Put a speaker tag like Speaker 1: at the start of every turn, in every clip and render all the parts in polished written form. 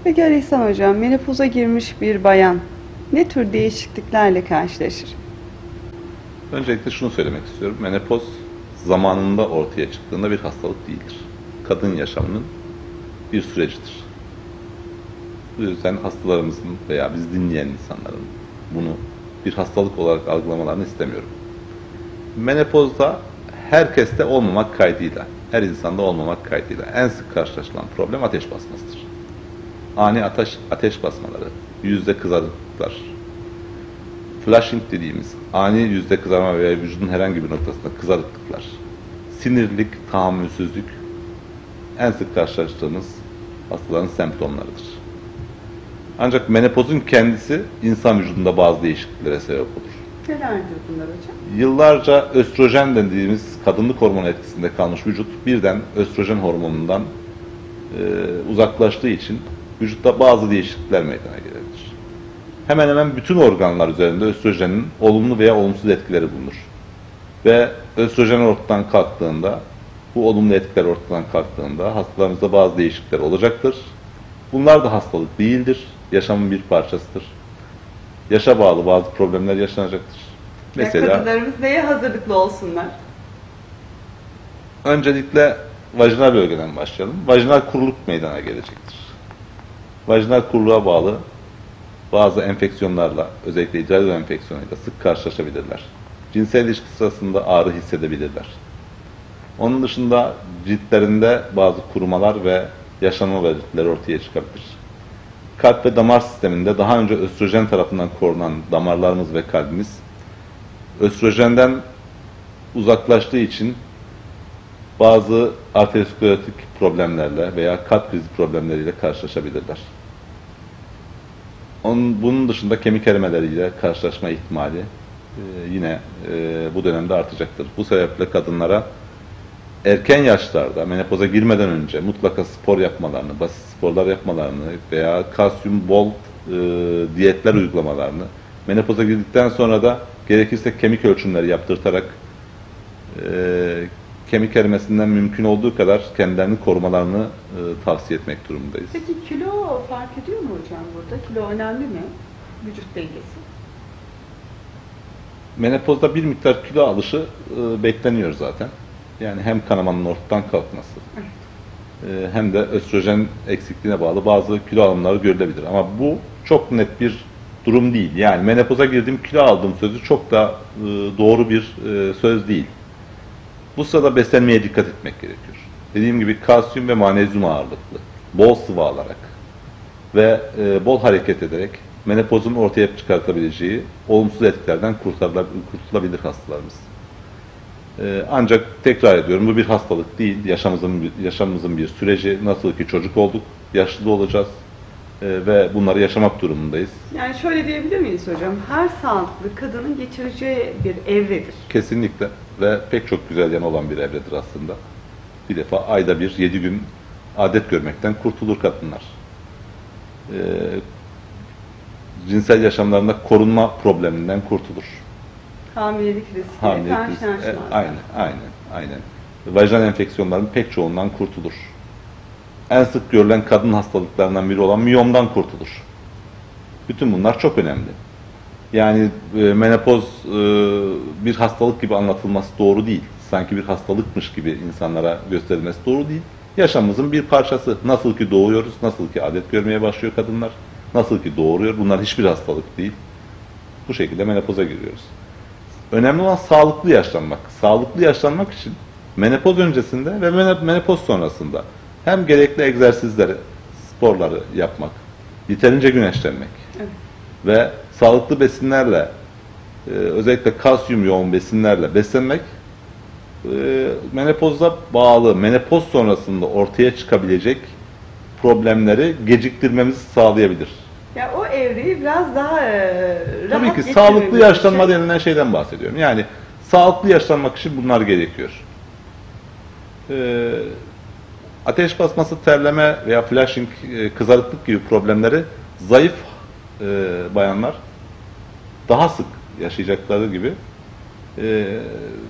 Speaker 1: Peki Ali İhsan Hocam, menopoza girmiş bir bayan ne tür değişikliklerle karşılaşır?
Speaker 2: Öncelikle şunu söylemek istiyorum. Menopoz zamanında ortaya çıktığında bir hastalık değildir. Kadın yaşamının bir sürecidir. Bu yüzden hastalarımızın veya biz dinleyen insanların bunu bir hastalık olarak algılamalarını istemiyorum. Menopozda herkeste olmamak kaydıyla, her insanda olmamak kaydıyla en sık karşılaşılan problem ateş basmasıdır. Ani ateş basmaları, yüzde kızarıklıklar, flushing dediğimiz ani yüzde kızarma veya vücudun herhangi bir noktasında kızarıklıklar, sinirlilik, tahammülsüzlük en sık karşılaştığımız hastaların semptomlarıdır. Ancak menopozun kendisi insan vücudunda bazı değişikliklere sebep olur.
Speaker 1: Nelerdir bunlar hocam?
Speaker 2: Yıllarca östrojen dediğimiz kadınlık hormonu etkisinde kalmış vücut birden östrojen hormonundan uzaklaştığı için vücutta bazı değişiklikler meydana gelebilir. Hemen hemen bütün organlar üzerinde östrojenin olumlu veya olumsuz etkileri bulunur. Ve östrojen ortadan kalktığında, bu olumlu etkiler ortadan kalktığında hastalarımızda bazı değişiklikler olacaktır. Bunlar da hastalık değildir, yaşamın bir parçasıdır. Yaşa bağlı bazı problemler yaşanacaktır.
Speaker 1: Mesela kadınlarımız neye hazırlıklı olsunlar?
Speaker 2: Öncelikle vajinal bölgeden başlayalım. Vajinal kuruluk meydana gelecektir. Vajinal kuruluğa bağlı bazı enfeksiyonlarla, özellikle idrar yolu enfeksiyonuyla sık karşılaşabilirler. Cinsel ilişki sırasında ağrı hissedebilirler. Onun dışında ciltlerinde bazı kurumalar ve yaşlanma belirtileri ortaya çıkabilir. Kalp ve damar sisteminde daha önce östrojen tarafından korunan damarlarımız ve kalbimiz östrojenden uzaklaştığı için bazı arteriosklerotik problemlerle veya kalp krizi problemleriyle karşılaşabilirler. Bunun dışında kemik erimeleriyle karşılaşma ihtimali yine bu dönemde artacaktır. Bu sebeple kadınlara erken yaşlarda, menopoza girmeden önce mutlaka spor yapmalarını, basit sporlar yapmalarını veya kalsiyum bol diyetler uygulamalarını, menopoza girdikten sonra da gerekirse kemik ölçümleri yaptırtarak kemik erimesinden mümkün olduğu kadar kendilerini korumalarını tavsiye etmek durumundayız.
Speaker 1: Peki kilo fark ediyor mu hocam burada? Kilo önemli mi? Vücut dengesi.
Speaker 2: Menopozda bir miktar kilo alışı bekleniyor zaten. Yani hem kanamanın ortadan kalkması hem de östrojen eksikliğine bağlı bazı kilo alımları görülebilir. Ama bu çok net bir durum değil. Yani menopoza girdim kilo aldım sözü çok da doğru bir söz değil. Bu sırada beslenmeye dikkat etmek gerekiyor. Dediğim gibi kalsiyum ve manezyum ağırlıklı, bol sıvı alarak ve bol hareket ederek menopozun ortaya çıkartabileceği olumsuz etkilerden kurtulabilir hastalarımız. Ancak tekrar ediyorum bu bir hastalık değil, yaşamımızın bir süreci. Nasıl ki çocuk olduk, yaşlı da olacağız ve bunları yaşamak durumundayız.
Speaker 1: Yani şöyle diyebilir miyiz hocam? Her sağlıklı kadının geçireceği bir evredir.
Speaker 2: Kesinlikle ve pek çok güzel yanı olan bir evredir aslında. Bir defa ayda 7 gün adet görmekten kurtulur kadınlar. Cinsel yaşamlarında korunma probleminden kurtulur.
Speaker 1: Hamilelik riski, karşılaşmaz.
Speaker 2: Aynen. Vajinal enfeksiyonların pek çoğundan kurtulur. En sık görülen kadın hastalıklarından biri olan miyomdan kurtulur. Bütün bunlar çok önemli. Yani menopoz bir hastalık gibi anlatılması doğru değil. Sanki bir hastalıkmış gibi insanlara gösterilmesi doğru değil. Yaşamımızın bir parçası. Nasıl ki doğuyoruz, nasıl ki adet görmeye başlıyor kadınlar, nasıl ki doğuruyor. Bunlar hiçbir hastalık değil. Bu şekilde menopoza giriyoruz. Önemli olan sağlıklı yaşlanmak. Sağlıklı yaşlanmak için menopoz öncesinde ve menopoz sonrasında hem gerekli egzersizleri, sporları yapmak, yeterince güneşlenmek ve sağlıklı besinlerle, özellikle kalsiyum yoğun besinlerle beslenmek, menopoza bağlı, menopoz sonrasında ortaya çıkabilecek problemleri geciktirmemizi sağlayabilir.
Speaker 1: Ya o evreyi biraz daha rahat
Speaker 2: Tabii ki sağlıklı yaşlanma denilen şeyden bahsediyorum. Yani sağlıklı yaşlanmak için bunlar gerekiyor. Ateş basması, terleme veya flushing, kızarıklık gibi problemleri zayıf bayanlar daha sık yaşayacakları gibi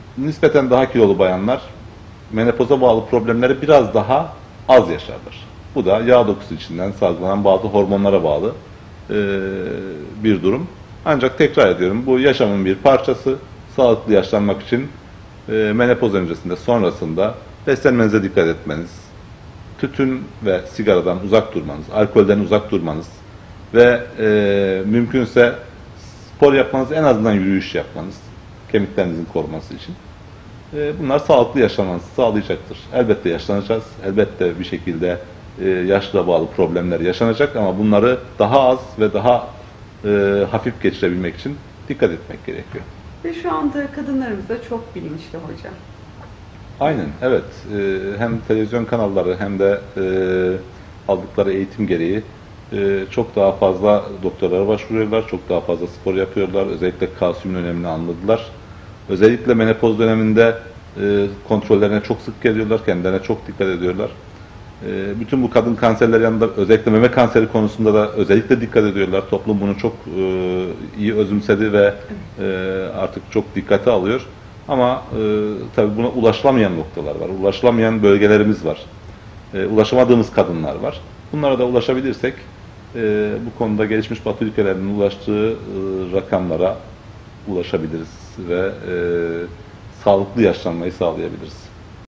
Speaker 2: nispeten daha kilolu bayanlar menopoza bağlı problemleri biraz daha az yaşarlar. Bu da yağ dokusu içinden salgılanan bazı hormonlara bağlı bir durum. Ancak tekrar ediyorum, bu yaşamın bir parçası. Sağlıklı yaşlanmak için menopoz öncesinde, sonrasında beslenmenize dikkat etmeniz, tütün ve sigaradan uzak durmanız, alkolden uzak durmanız ve mümkünse spor yapmanız, en azından yürüyüş yapmanız, kemiklerinizin koruması için. Bunlar sağlıklı yaşamanızı sağlayacaktır. Elbette yaşlanacağız, elbette bir şekilde yaşla bağlı problemler yaşanacak ama bunları daha az ve daha hafif geçirebilmek için dikkat etmek gerekiyor.
Speaker 1: Ve şu anda kadınlarımız da çok bilinçli hocam.
Speaker 2: Aynen, evet. Hem televizyon kanalları hem de aldıkları eğitim gereği çok daha fazla doktorlara başvuruyorlar, çok daha fazla spor yapıyorlar. Özellikle kalsiyumun önemini anladılar. Özellikle menopoz döneminde kontrollerine çok sık geliyorlar, kendilerine çok dikkat ediyorlar. Bütün bu kadın kanserleri yanında özellikle meme kanseri konusunda da özellikle dikkat ediyorlar. Toplum bunu çok iyi özümsedi ve artık çok dikkate alıyor. Ama tabii buna ulaşılamayan noktalar var, ulaşılamayan bölgelerimiz var, ulaşamadığımız kadınlar var. Bunlara da ulaşabilirsek bu konuda gelişmiş Batı ülkelerinin ulaştığı rakamlara ulaşabiliriz ve sağlıklı yaşlanmayı sağlayabiliriz.